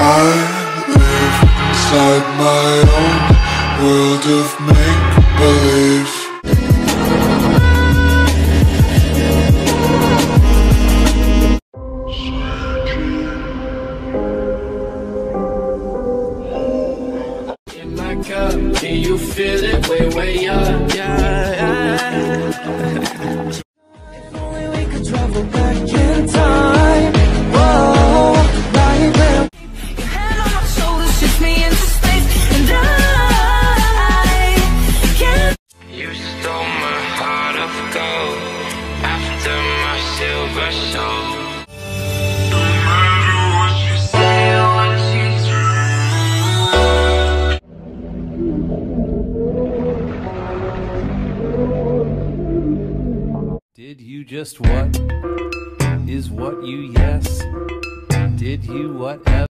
I live inside my own world of make-believe. In my cup, can you feel it? Way, way up, yeah. If only we could travel back in time. Whoa, right there. Your hand on my shoulder shifts me into space, and I can't. You stole my heart of gold after my silver soul. No matter what you say or what you do. Did you just what? Is what you yes? Did you whatever?